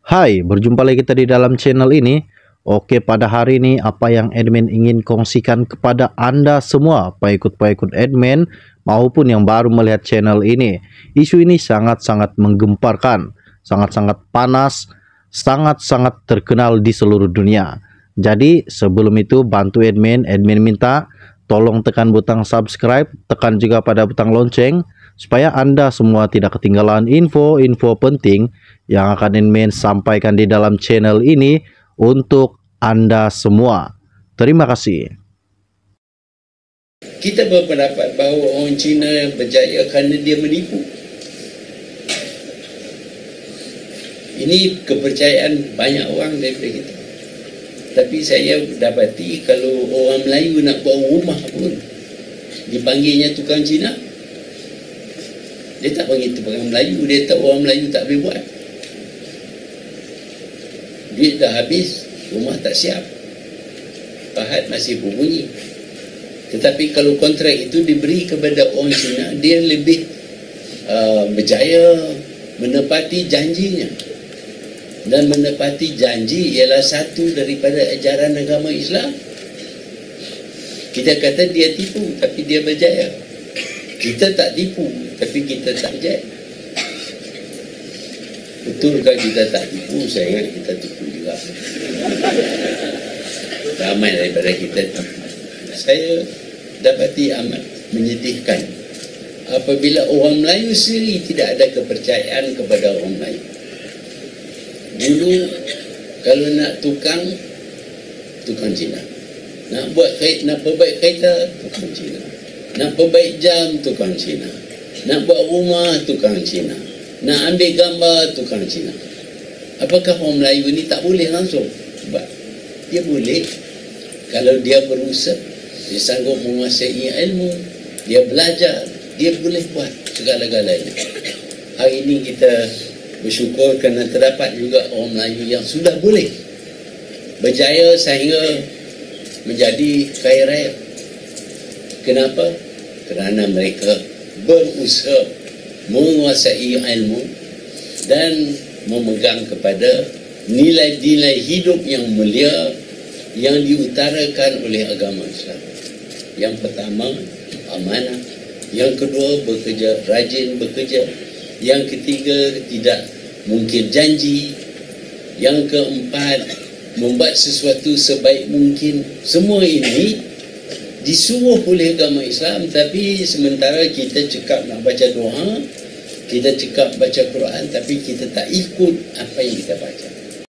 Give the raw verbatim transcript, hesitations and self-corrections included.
Hai, berjumpa lagi kita di dalam channel ini. Oke, pada hari ini apa yang admin ingin kongsikan kepada Anda semua, pengikut-pengikut admin maupun yang baru melihat channel ini. Isu ini sangat-sangat menggemparkan, sangat-sangat panas, sangat-sangat terkenal di seluruh dunia. Jadi sebelum itu bantu admin, admin minta tolong tekan butang subscribe, tekan juga pada butang lonceng supaya Anda semua tidak ketinggalan info-info penting yang akan admin sampaikan di dalam channel ini untuk Anda semua. Terima kasih. Kita berpendapat bahawa orang Cina berjaya kerana dia menipu. Ini kepercayaan banyak orang daripada kita. Tapi saya dapati kalau orang Melayu nak buat rumah pun dipanggilnya tukang Cina. Dia tak panggil tukang Melayu, dia tahu orang Melayu tak boleh buat. Duit dah habis, rumah tak siap, pahat masih berbunyi. Tetapi kalau kontrak itu diberi kepada orang Cina, dia lebih uh, berjaya menepati janjinya. Dan menepati janji ialah satu daripada ajaran agama Islam. Kita kata dia tipu, tapi dia berjaya. Kita tak tipu, tapi kita tak berjaya. Betulkah kita tak tipu? Saya ingat kita tipu juga. Ramai daripada kita tipu. Saya dapati amat menyedihkan apabila orang Melayu sendiri tidak ada kepercayaan kepada orang Melayu. Dulu kalau nak tukang, tukang Cina. Nak buat kait, nak perbaik kereta, tukang Cina. Nak perbaik jam, tukang Cina. Nak buat rumah, tukang Cina. Nak ambil gambar, tukang Cina. Apakah orang Melayu ni tak boleh langsung? Sebab dia boleh. Kalau dia berusaha, dia sanggup menguasai ilmu, dia belajar, dia boleh buat segala-galanya. Hari ini kita bersyukur kerana terdapat juga orang Melayu yang sudah boleh berjaya sehingga menjadi kaya raya. Kenapa? Kerana mereka berusaha menguasai ilmu dan memegang kepada nilai-nilai hidup yang mulia yang diutarakan oleh agama Islam. Yang pertama, amanah. Yang kedua, bekerja, rajin bekerja. Yang ketiga, tidak mungkir janji. Yang keempat, membuat sesuatu sebaik mungkin. Semua ini disuruh oleh agama Islam, tapi sementara kita cakap nak baca doa, kita cakap baca Quran, tapi kita tak ikut apa yang kita baca.